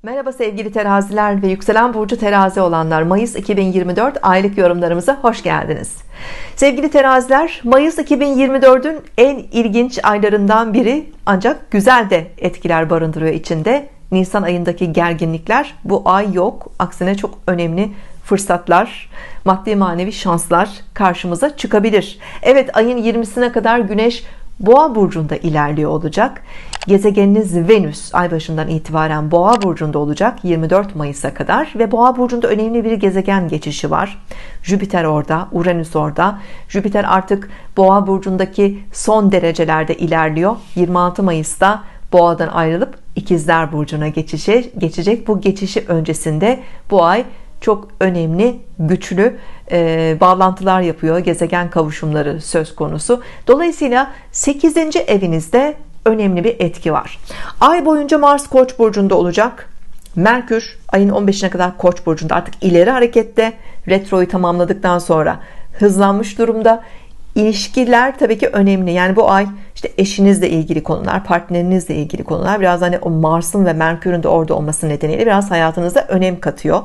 Merhaba sevgili teraziler ve yükselen burcu terazi olanlar, Mayıs 2024 aylık yorumlarımıza hoş geldiniz. Sevgili teraziler, Mayıs 2024'ün en ilginç aylarından biri, ancak güzel de etkiler barındırıyor içinde. Nisan ayındaki gerginlikler bu ay yok, aksine çok önemli fırsatlar, maddi manevi şanslar karşımıza çıkabilir. Evet, ayın 20'sine kadar Güneş Boğa burcunda ilerliyor olacak. Gezegeniniz Venüs ay başından itibaren Boğa burcunda olacak 24 Mayıs'a kadar ve Boğa burcunda önemli bir gezegen geçişi var. Jüpiter orada, Uranüs orada. Jüpiter artık Boğa burcundaki son derecelerde ilerliyor. 26 Mayıs'ta Boğadan ayrılıp İkizler burcuna geçecek. Bu geçişi öncesinde bu ay çok önemli, güçlü bağlantılar yapıyor. Gezegen kavuşumları söz konusu. Dolayısıyla 8. evinizde önemli bir etki var. Ay boyunca Mars Koç burcunda olacak. Merkür ayın 15'ine kadar Koç burcunda, artık ileri harekette. Retroyu tamamladıktan sonra hızlanmış durumda. İlişkiler tabii ki önemli. Yani bu ay işte eşinizle ilgili konular, partnerinizle ilgili konular, biraz hani o Mars'ın ve Merkür'ün de orada olması nedeniyle biraz hayatınızda önem katıyor.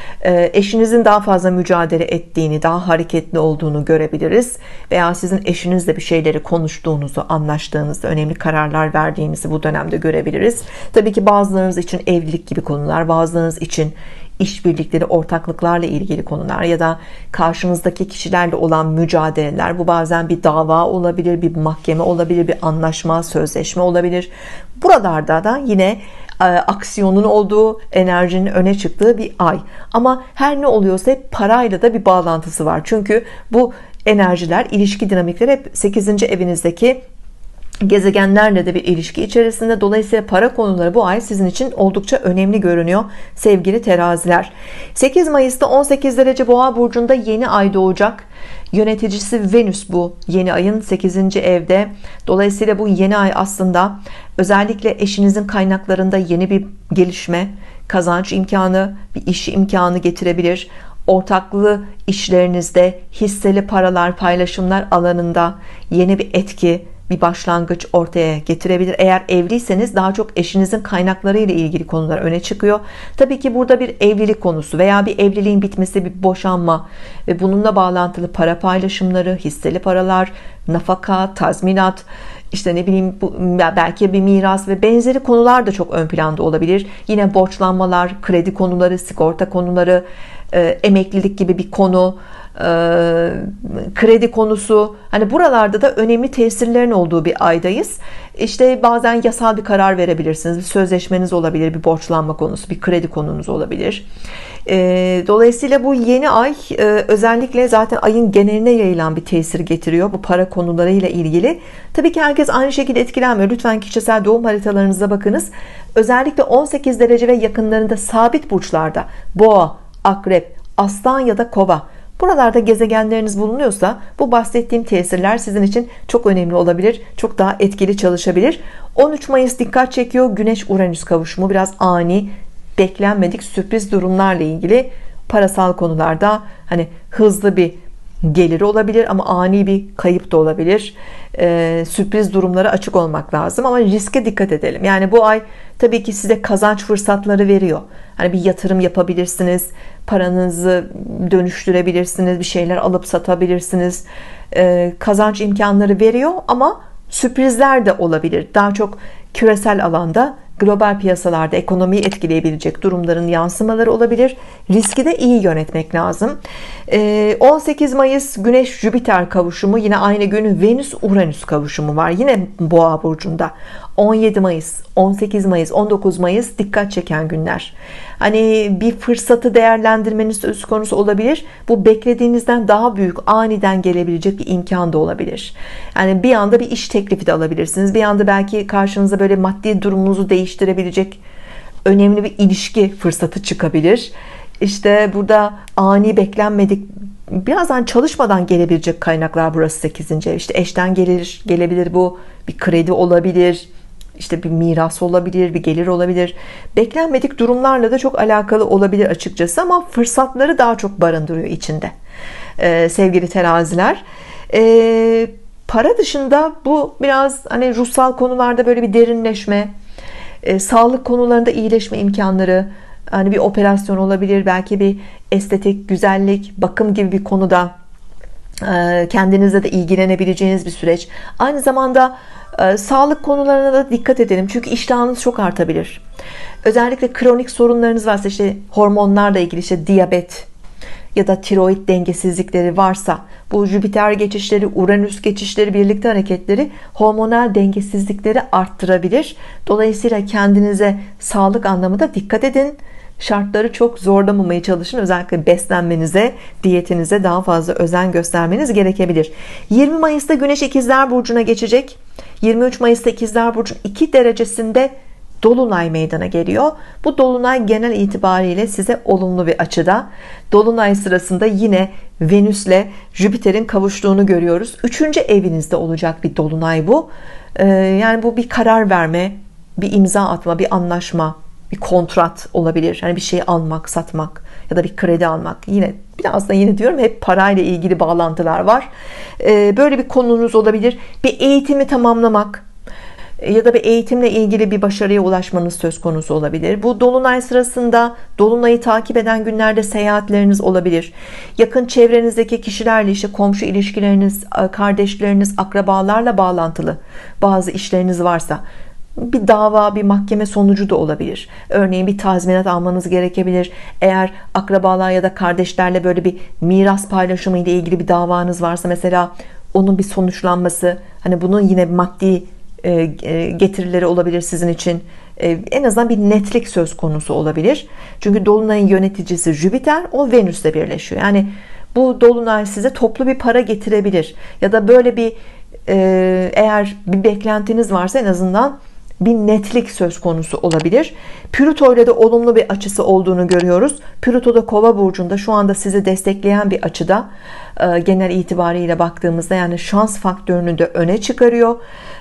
Eşinizin daha fazla mücadele ettiğini, daha hareketli olduğunu görebiliriz. Veya sizin eşinizle bir şeyleri konuştuğunuzu, anlaştığınızı, önemli kararlar verdiğinizi bu dönemde görebiliriz. Tabii ki bazılarınız için evlilik gibi konular, bazılarınız için işbirlikleri, ortaklıklarla ilgili konular ya da karşınızdaki kişilerle olan mücadeleler. Bu bazen bir dava olabilir, bir mahkeme olabilir, bir anlaşma, sözleşme olabilir. Buralarda da yine aksiyonun olduğu, enerjinin öne çıktığı bir ay. Ama her ne oluyorsa hep parayla da bir bağlantısı var. Çünkü bu enerjiler, ilişki dinamikleri hep 8. evinizdeki gezegenlerle de bir ilişki içerisinde. Dolayısıyla para konuları bu ay sizin için oldukça önemli görünüyor sevgili teraziler. 8 Mayıs'ta 18 derece Boğa burcunda yeni ay doğacak. Yöneticisi Venüs bu yeni ayın 8. evde. Dolayısıyla bu yeni ay aslında özellikle eşinizin kaynaklarında yeni bir gelişme, kazanç imkanı, bir iş imkanı getirebilir. Ortaklı işlerinizde hisseli paralar, paylaşımlar alanında yeni bir etki, bir başlangıç ortaya getirebilir. Eğer evliyseniz daha çok eşinizin kaynakları ile ilgili konular öne çıkıyor. Tabii ki burada bir evlilik konusu veya bir evliliğin bitmesi, bir boşanma ve bununla bağlantılı para paylaşımları, hisseli paralar, nafaka, tazminat, işte ne bileyim, belki bir miras ve benzeri konular da çok ön planda olabilir. Yine borçlanmalar, kredi konuları, sigorta konuları, emeklilik gibi bir konu, kredi konusu, hani buralarda da önemli tesirlerin olduğu bir aydayız. İşte bazen yasal bir karar verebilirsiniz, bir sözleşmeniz olabilir, bir borçlanma konusu, bir kredi konunuz olabilir. Dolayısıyla bu yeni ay özellikle zaten ayın geneline yayılan bir tesir getiriyor bu para konularıyla ilgili. Tabii ki herkes aynı şekilde etkilenmiyor. Lütfen kişisel doğum haritalarınıza bakınız. Özellikle 18 derece ve yakınlarında sabit burçlarda Boğa, Akrep, Aslan ya da Kova, buralarda gezegenleriniz bulunuyorsa bu bahsettiğim tesirler sizin için çok önemli olabilir. Çok daha etkili çalışabilir. 13 Mayıs dikkat çekiyor. Güneş Uranüs kavuşumu biraz ani, beklenmedik sürpriz durumlarla ilgili. Parasal konularda hani hızlı bir geliri olabilir ama ani bir kayıp da olabilir. Sürpriz durumlara açık olmak lazım ama riske dikkat edelim. Yani bu ay tabii ki size kazanç fırsatları veriyor. Hani bir yatırım yapabilirsiniz, paranızı dönüştürebilirsiniz, bir şeyler alıp satabilirsiniz. Kazanç imkanları veriyor ama sürprizler de olabilir. Daha çok küresel alanda, global piyasalarda ekonomiyi etkileyebilecek durumların yansımaları olabilir. Riski de iyi yönetmek lazım. 18 Mayıs Güneş Jüpiter kavuşumu, yine aynı gün Venüs Uranüs kavuşumu var. Yine Boğa burcunda. 17 Mayıs, 18 Mayıs, 19 Mayıs dikkat çeken günler. Hani bir fırsatı değerlendirmeniz söz konusu olabilir. Bu beklediğinizden daha büyük, aniden gelebilecek bir imkan da olabilir. Yani bir anda bir iş teklifi de alabilirsiniz. Bir anda belki karşınıza böyle maddi durumunuzu değiştirebilecek önemli bir ilişki fırsatı çıkabilir. İşte burada ani, beklenmedik, birazdan çalışmadan gelebilecek kaynaklar burası 8. ev. İşte eşten gelebilir bu, bir kredi olabilir, işte bir miras olabilir, bir gelir olabilir. Beklenmedik durumlarla da çok alakalı olabilir açıkçası ama fırsatları daha çok barındırıyor içinde. Sevgili teraziler, para dışında bu biraz hani ruhsal konularda böyle bir derinleşme, Sağlık konularında iyileşme imkanları, hani bir operasyon olabilir, belki bir estetik, güzellik, bakım gibi bir konuda kendinizle de ilgilenebileceğiniz bir süreç. Aynı zamanda sağlık konularına da dikkat edelim. Çünkü iştahınız çok artabilir. Özellikle kronik sorunlarınız varsa, işte hormonlarla ilgili, işte diyabet ya da tiroid dengesizlikleri varsa, bu Jüpiter geçişleri, Uranüs geçişleri, birlikte hareketleri hormonal dengesizlikleri arttırabilir. Dolayısıyla kendinize sağlık anlamında dikkat edin. Şartları çok zorlamamaya çalışın. Özellikle beslenmenize, diyetinize daha fazla özen göstermeniz gerekebilir. 20 Mayıs'ta Güneş İkizler Burcu'na geçecek. 23 Mayıs'ta İkizler Burcu 2 derecesinde Dolunay meydana geliyor. Bu Dolunay genel itibariyle size olumlu bir açıda. Dolunay sırasında yine Venüs'le Jüpiter'in kavuştuğunu görüyoruz. 3. evinizde olacak bir Dolunay bu. Yani bu bir karar verme, bir imza atma, bir anlaşma, bir kontrat olabilir. Yani bir şey almak, satmak ya da bir kredi almak. Yine biraz da yine diyorum, hep parayla ilgili bağlantılar var. Böyle bir konunuz olabilir. Bir eğitimi tamamlamak ya da bir eğitimle ilgili bir başarıya ulaşmanız söz konusu olabilir. Bu Dolunay sırasında, Dolunay'ı takip eden günlerde seyahatleriniz olabilir. Yakın çevrenizdeki kişilerle, işte komşu ilişkileriniz, kardeşleriniz, akrabalarla bağlantılı bazı işleriniz varsa, bir dava, bir mahkeme sonucu da olabilir. Örneğin bir tazminat almanız gerekebilir. Eğer akrabalar ya da kardeşlerle böyle bir miras paylaşımı ile ilgili bir davanız varsa, mesela onun bir sonuçlanması, hani bunun yine maddi getirileri olabilir sizin için. En azından bir netlik söz konusu olabilir. Çünkü Dolunay'ın yöneticisi Jüpiter, o Venüs'le birleşiyor. Yani bu Dolunay size toplu bir para getirebilir. Ya da böyle bir eğer bir beklentiniz varsa, en azından bir netlik söz konusu olabilir. Plüto ile de olumlu bir açısı olduğunu görüyoruz. Plüto da Kova burcunda, şu anda sizi destekleyen bir açıda. Genel itibariyle baktığımızda, yani şans faktörünü de öne çıkarıyor.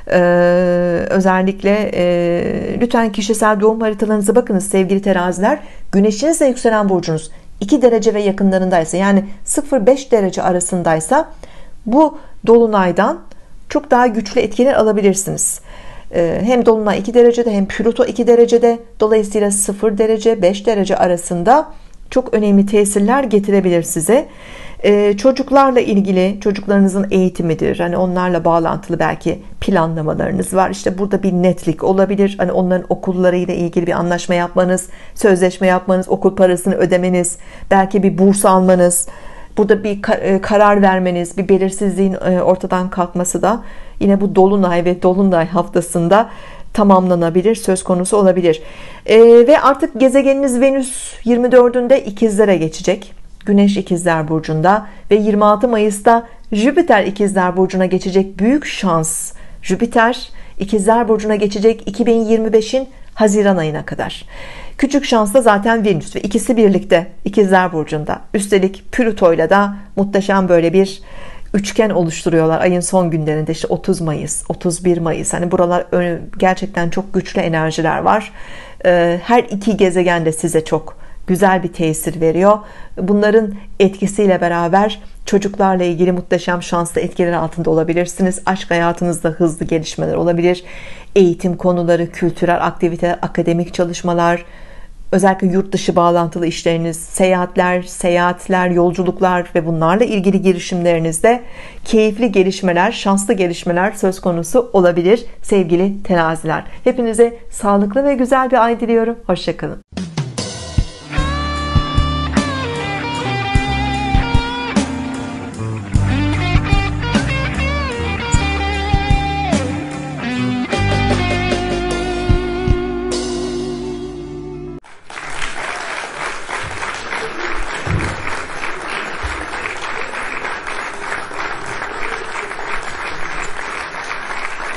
Özellikle lütfen kişisel doğum haritalarınıza bakınız sevgili teraziler. Güneşinizle yükselen burcunuz 2 derece ve yakınlarındaysa, yani 0-5 derece arasındaysa, bu dolunaydan çok daha güçlü etkiler alabilirsiniz. Hem Dolunay 2 derecede hem Plüto 2 derecede, dolayısıyla 0 derece 5 derece arasında çok önemli tesirler getirebilir size. Çocuklarla ilgili, çocuklarınızın eğitimidir, hani onlarla bağlantılı belki planlamalarınız var. İşte burada bir netlik olabilir. Hani onların okullarıyla ilgili bir anlaşma yapmanız, sözleşme yapmanız, okul parasını ödemeniz, belki bir burs almanız, burada bir karar vermeniz, bir belirsizliğin ortadan kalkması da yine bu Dolunay ve Dolunay haftasında tamamlanabilir, söz konusu olabilir. Ve artık gezegeniniz Venüs 24'ünde İkizlere geçecek. Güneş İkizler Burcu'nda ve 26 Mayıs'ta Jüpiter İkizler Burcu'na geçecek. Büyük şans. Jüpiter İkizler Burcu'na geçecek 2025'in Haziran ayına kadar. Küçük şans da zaten Venüs ve ikisi birlikte İkizler Burcu'nda. Üstelik Plüto'yla da muhteşem böyle bir üçgen oluşturuyorlar ayın son günlerinde. İşte 30 Mayıs, 31 Mayıs. Hani buralar gerçekten çok güçlü enerjiler var. Her iki gezegen de size çok güzel bir tesir veriyor. Bunların etkisiyle beraber çocuklarla ilgili muhteşem şanslı etkiler altında olabilirsiniz. Aşk hayatınızda hızlı gelişmeler olabilir. Eğitim konuları, kültürel aktiviteler, akademik çalışmalar, özellikle yurt dışı bağlantılı işleriniz, seyahatler, yolculuklar ve bunlarla ilgili girişimlerinizde keyifli gelişmeler, şanslı gelişmeler söz konusu olabilir sevgili teraziler. Hepinize sağlıklı ve güzel bir ay diliyorum. Hoşça kalın.